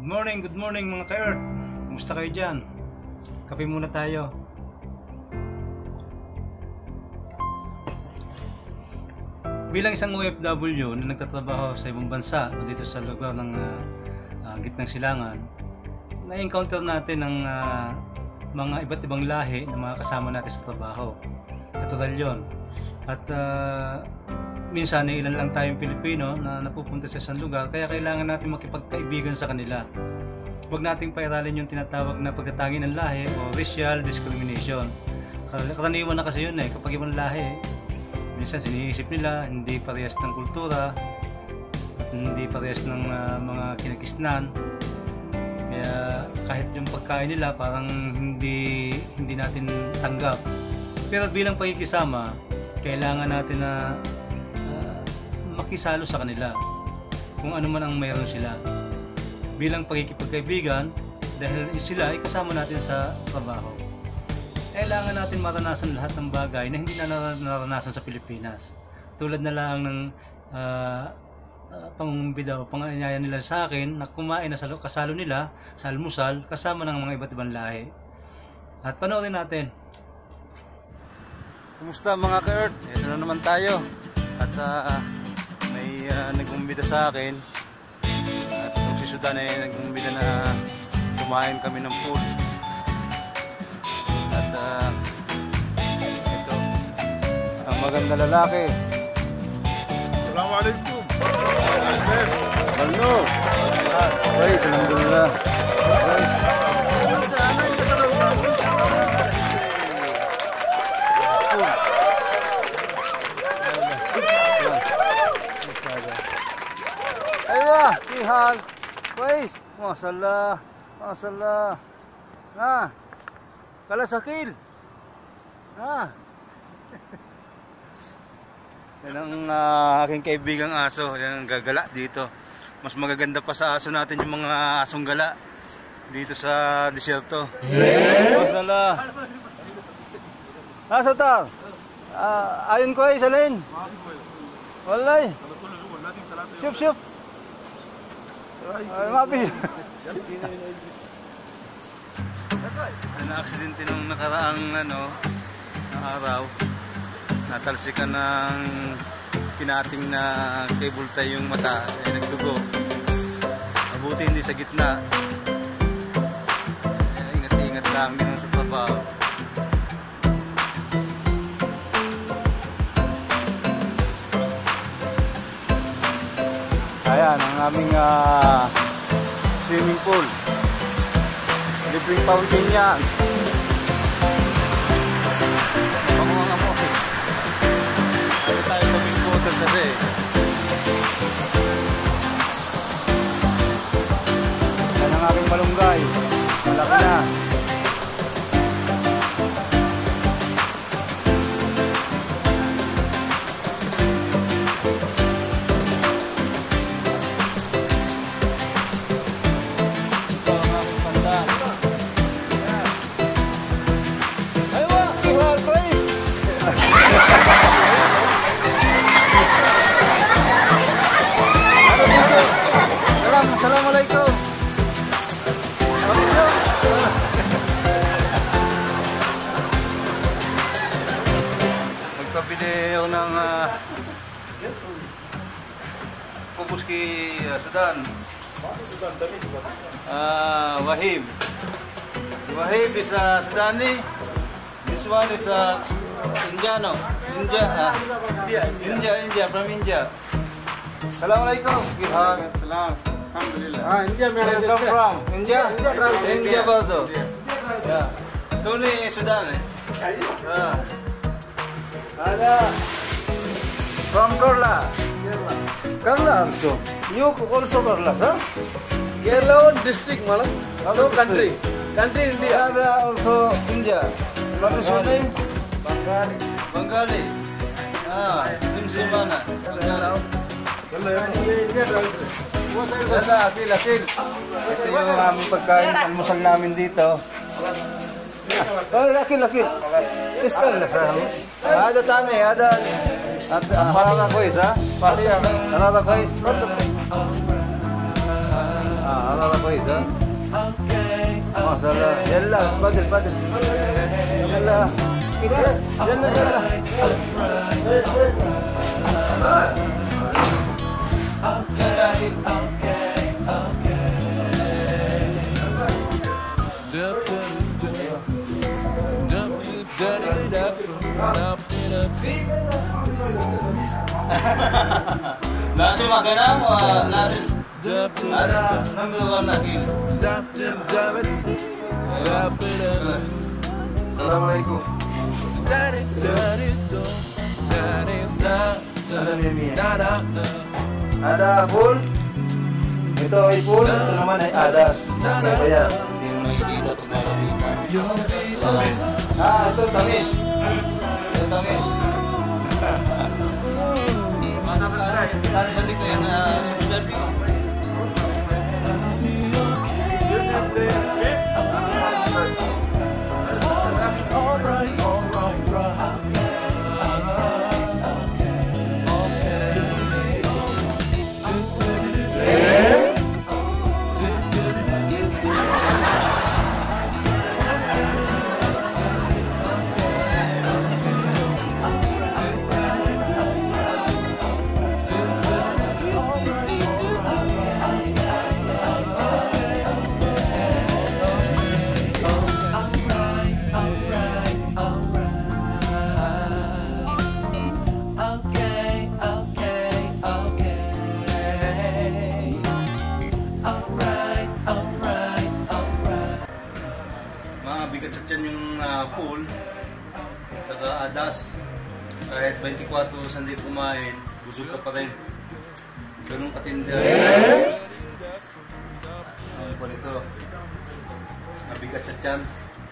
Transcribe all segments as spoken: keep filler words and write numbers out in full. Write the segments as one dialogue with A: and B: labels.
A: Good morning, good morning mga ka-Earth. Kumusta kayo dyan? Kape muna tayo. Bilang isang O F W na nagtatrabaho sa ibang bansa o dito sa lugar ng uh, uh, gitnang silangan, na-encounter natin ang uh, mga iba't ibang lahi na mga kasama natin sa trabaho. Natural yun. At uh, minsan ay ilan lang tayong Pilipino na napupunta sa isang lugar, kaya kailangan natin makipagkaibigan sa kanila. Huwag nating pairalin yung tinatawag na pagkatangi ng lahi o racial discrimination. Karaniwan na kasi yun eh, kapag ibang lahi, minsan siniisip nila hindi parehas ng kultura at hindi parehas ng uh, mga kinakisnan. Kaya kahit yung pagkain nila parang hindi hindi natin tanggap. Pero bilang pakikisama, kailangan natin na makisalo sa kanila kung ano man ang mayroon sila bilang pagkikipagkaibigan, dahil sila ay kasama natin sa trabaho. Kailangan natin maranasan lahat ng bagay na hindi na naranasan sa Pilipinas, tulad na lang ng uh, uh, pangumbida o panganyaya nila sa akin na kumain na sa kasalo nila sa almusal kasama ng mga iba't ibang lahi. At panoorin natin. Kumusta mga ka-Earth? Ito na naman tayo at uh, may uh, nag-umbida sa akin at itong si Sudan ay nag-umbida na kumain kami ng food. At uh, ito ang maganda lalaki.
B: Assalamualaikum.
A: Hello. Ay, alhamdulillah.
B: Sana yung kasalaw namin.
A: Aywa, kihal. Wais, masalah, masalah. Nah, kala sakil. Nah. Yan ang uh, aking kaibigang aso, yan ang gagala dito. Mas magaganda pa sa aso natin yung mga asong gala dito sa disyerto. Masalah. Ah, Satar. Uh, ayon ko ay salin. Walay. Syup, syup. Ay, mapi. Na-aksidente nung nakaraang ano, na araw. Natalsikan ng pinating na cable tie yung mata, ay nagdugo. Mabuti hindi sa gitna. Ingat-ingat lang din sa trabaho. Ayan ang aming uh, swimming pool. Libreng fountain yan. Pangungang mo. Ano tayo sa wastewater kasi. Yan ang aming malunggay. Malaki na. Assalamualaikum. Magpabili ako ng uh, pupus kay uh, Sudan. Uh, Wahib. Wahib is uh, Sudani. This one is uh, Indiano. India. Uh, India, India, from India. Assalamualaikum.
B: Assalam. Alhamdulillah. Ah, India mein
A: Where you come from? India?
B: India from
A: India Bardo. Yeah. Tony Sudan. Ah. Ada. From Kerala. Kerala. Kerala also. You also Kerala, sir?
C: Kerala district, malam. No country. Country India.
A: Ada also India. What is your name?
B: Bengali.
A: Bengali. Ah, Simsimana. Wala, akil, akil. Ito yung aming pagkain, almusal namin dito. Oh, akil, akil. Iskal na sa halos. Ada tani, ada. At harara kois, ha? Harara kois. Ah, harara
D: كويس ها؟ ما شاء الله. يلا بدل بدل. يلا يلا يلا.
A: Nasi makanan wah nasi ada number one lagi.
D: Assalamualaikum. Ada mimi. Ada full. Ito ay full. Ito naman ay adas. Okay ba yan?
A: Hindi mo nakikita pag nalapitan.
D: Ah, ito tamis.
A: Ito tamis. Mana besar? Tadi sedikit kayak na subscribe ko. Bigat sa tiyan yung uh, full saka adas kahit twenty-four oras hindi kumain busog ka pa rin ganun katinda ano po nito mabigat sa tiyan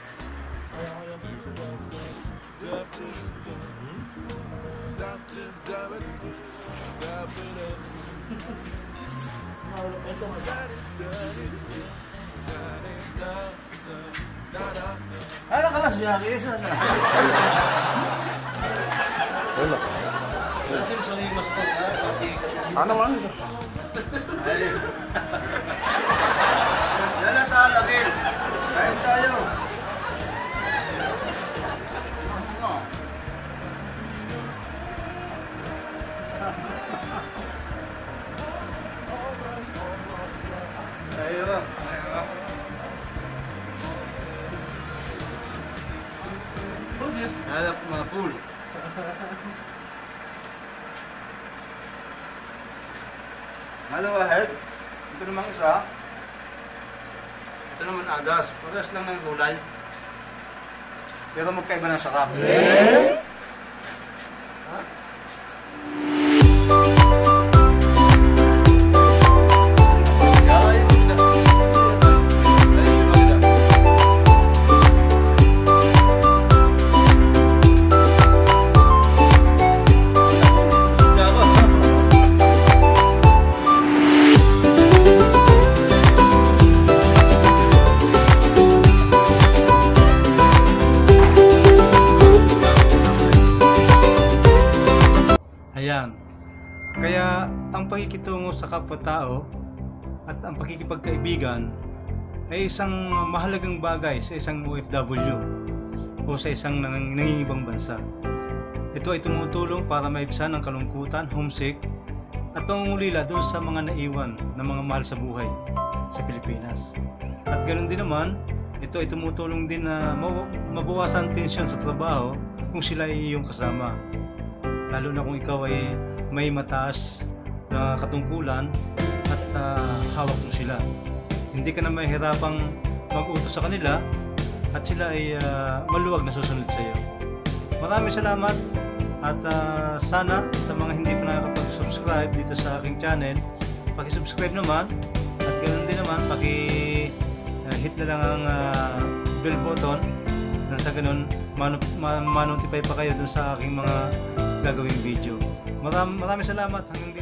D: Ada kelas ya, biasa. Wala.
A: kasi sa limas ko
D: Ano man ito?
A: lala talagin
D: Kain tayo.
A: ayo bang Hanap mga pool.
D: Ano ahead? Ito naman isa.
A: Ito naman adas. Paras lang ng gulay. Pero magkaiba ng sarap. Ayan. Kaya ang pakikitungo sa kapwa-tao at ang pakikipagkaibigan ay isang mahalagang bagay sa isang O F W o sa isang nang nangingibang bansa. Ito ay tumutulong para maibsan ang kalungkutan, homesick at pangungulila doon sa mga naiwan na mga mahal sa buhay sa Pilipinas. At ganoon din naman, ito ay tumutulong din na mabawasan tensyon sa trabaho kung sila ay iyong kasama. Lalo na kung ikaw ay may mataas na katungkulan at uh, hawak mo sila. Hindi ka na mahihirapang mag-utos sa kanila at sila ay uh, maluwag na susunod sa iyo. Maraming salamat at uh, sana sa mga hindi pa nakakapag-subscribe dito sa aking channel, paki-subscribe naman at ganoon din naman paki-hit uh, na lang ang uh, bell button nang sa ganun ma-notify pa kayo dun sa aking mga gagawing video. Maram, maraming salamat hanggang